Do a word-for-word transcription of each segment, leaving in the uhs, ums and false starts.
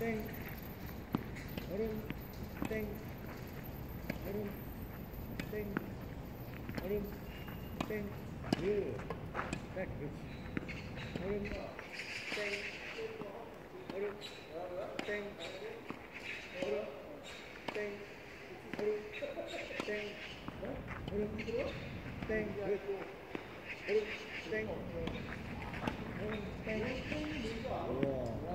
땡, 얼음, 땡, 얼음, 땡, 얼음, 땡, 그, 딱 그렇지. 얼음, 땡, 얼음, 땡, 얼음, 땡, 얼음, 땡, 얼음, 땡, 그렇고, 얼음, 땡, 얼음, 땡, 우와.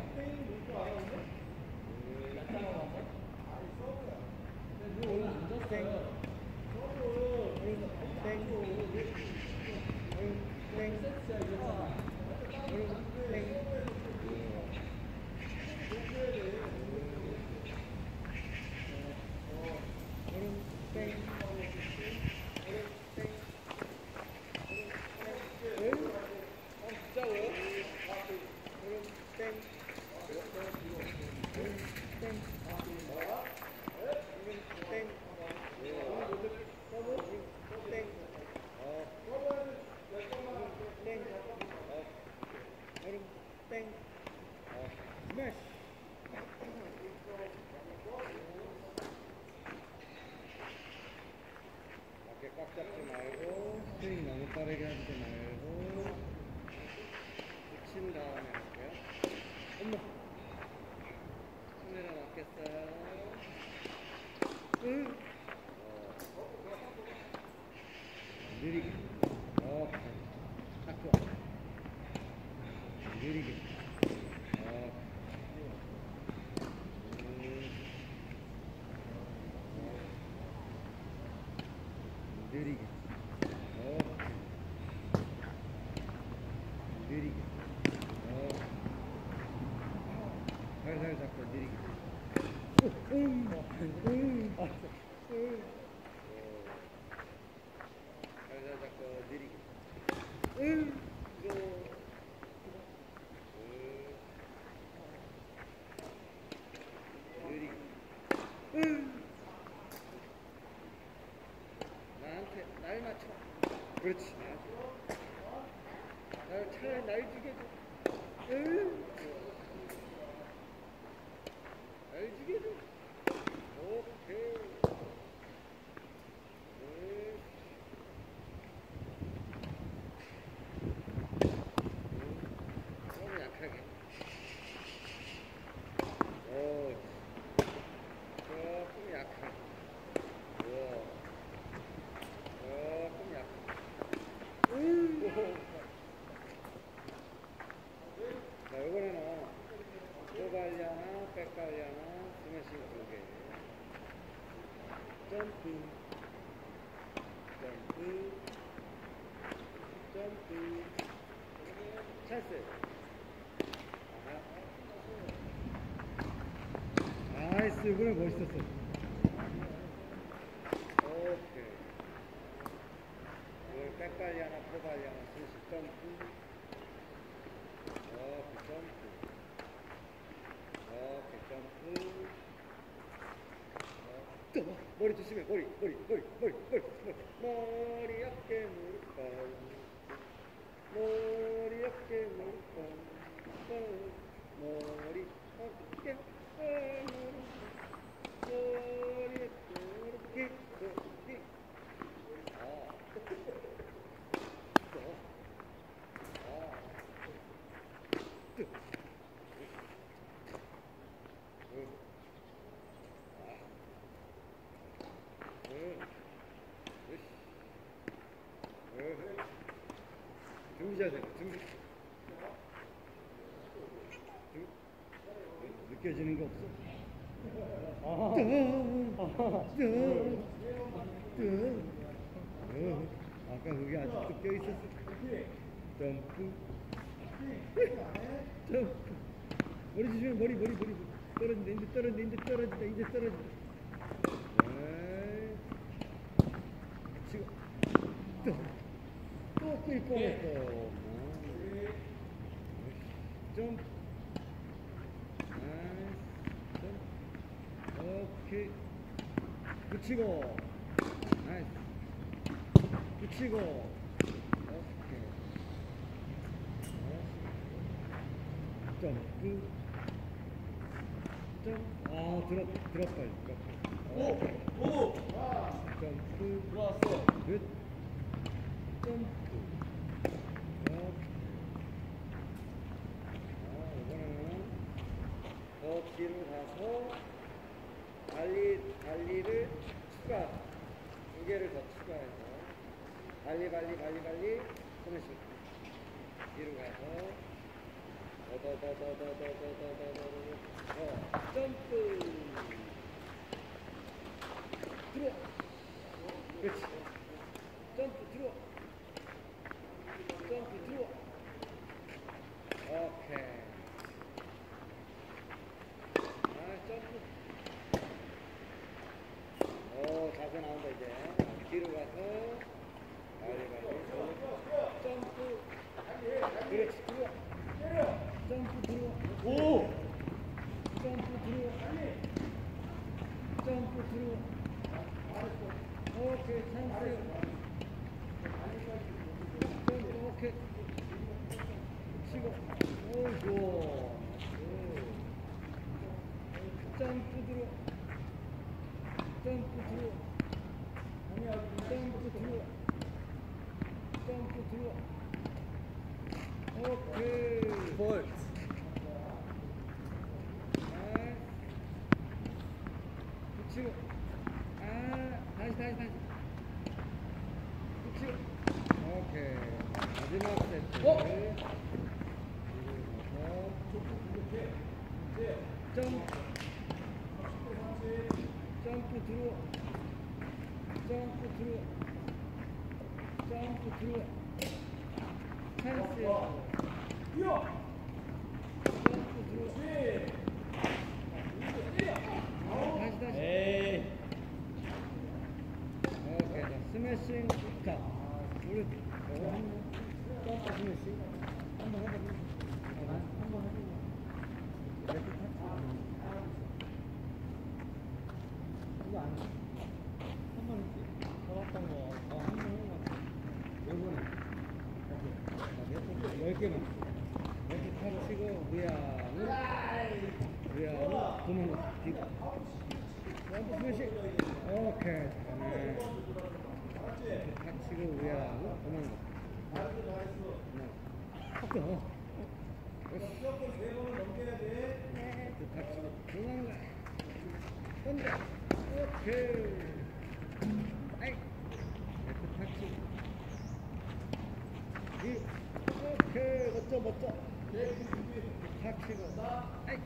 어깨 꽉 잡지 말고 스윙 너무 빠르게 하지 말고 붙인 다음에 할게요. 엄마 카메라 맞겠어요? 응. 어. 느리게. 어. 딱 좋아. 느리게. 어. 느리게. 어. 느리게. 어. 살살 잡고 느리게. 응. 응. 응. 살살 잡고 느리게. 응. 이거. 느리게. 응. 나한테 날 맞춰. 그렇지. 날 차라리 날 주게 줘. 응. 날 주게 줘. 오케이. 응. 너무 약하게. 오. 조금 약하게. 우와. 조금 약하게. 응. 자, 이번에는 포발리아나 백발리아나 스매싱 두 개. 점프, 점프, 점프, 찬스. 아하. 나이스, 이번에 멋있었어. 오케이. 이걸 백발리아나 포발리아나 스매싱 점프. 오케이, 점프. 오케이, 점프. 또 머리 조심해. 머리 머리 머리 머리 머리 머리 어깨 무릎 발 머리 어깨 무릎 발 머리 어깨 발 머리 어깨 무릎 기 기. 아. 또. 아. 또. 준비 자세, 준비. 느껴지는 거 없어? 아하. 아까 그게 아직도 껴있었어. 점프. 점프. 머리 조심해, 머리, 머리, 머리. 떨어진다, 이제 떨어진다, 이제 떨어진다, 이제 떨어진다. 네. 치고. 또. 또 끌 뻔했어. 점프. 오케이. 붙이고. 나이스. 붙이고. 오케이. 점프. 점, 아, 들어, 들었다, 들었다. 오! 오! 점프, 들어왔어. 끝. 점프. 이렇게. 아, 이번에는 더 뒤로 가서 발리, 발리를 추가. 두 개를 더 추가해서. 발리, 발리, 발리, 발리. 하나씩. 뒤로 가서. 더더더더더더더더더더 어, 점프 들어와 그렇지 점프 들어와 점프 들어와 오케이 아 점프 오 자세 나온다 이제 뒤로 가서 빨리 빨리 점프 그렇지 들어와 점프 들어와. 오! 점프 들어와. 점프 들어와. 오케이, 찬스. 점프, 오케이. 치고. 오, 좋아. 점프 들어와. 점프 들어와. 점프 들어와. 점프 들어와. 오케이. 볼. 붙이고. 아, 다시, 다시, 다시. 붙이고. 오케이. 마지막 세트. 어? 점프. 점프 들어와. 점프 들어와. 점프 들어와. 찬스. 점프 들어와. 다시 다시. 에이. 오케이, 자 스매싱. 자, 우리 이거 한번 점프 스매싱 한번 해보자. 한번 해보자. 이렇게 타치. 이거 안 해. 한번 했지. 잡았던 거. 어, 한번 해본 것 같아. 요번에 이렇게 열 개만 이렇게 타치고 위안을 위안을 도망가. 뒤로. 점프 스매싱. 오케이. 잘하네. 이렇게 타치고 위안을 도망가. 또. 이렇게 타치고 도망가. 던져. 오케이. 아이. 이렇게 타치고. 이. 오케이. 멋져 멋져. 타치고. 아이.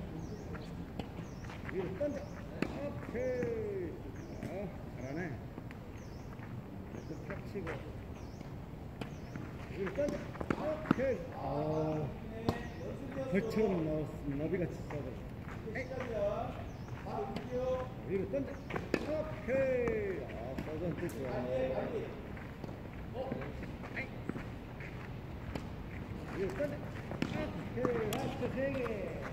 위로 던져. 오케이. 어, 잘하네. 이렇게 탁 치고. 위로 던져. 오케이. 어, 벌처럼 넣었, 너비같이 써버려. 에이. 위로 던져. 오케이. 아, 서전 뜻 좋아. 에이. 위로 던져. 오케이. 라스트 세 개.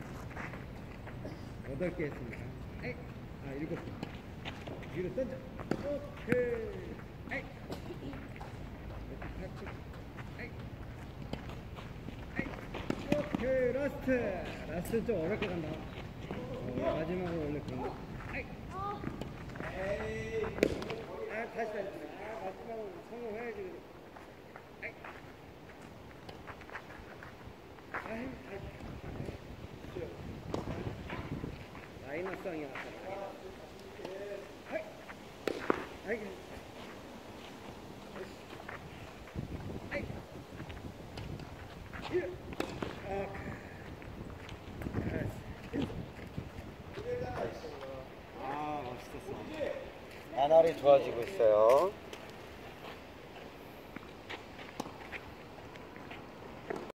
여덟 개 했습니다. 에이. 아, 일곱 개. 위로 던져. 오케이. 에이. 이렇게 탁 에이. 에이. 오케이. 라스트. 라스트 좀 어렵게 간다. 어, 마지막으로 원래 그런 거. 에이. 에이. 아, 다시 다시. 아, 마지막으로 성공해야지. 에이. 아이, 아이. 마이너스형이 왔다. 아이. 아이. 아이. 일. 아. 아, 멋있었어. 나날이 좋아지고 있어요.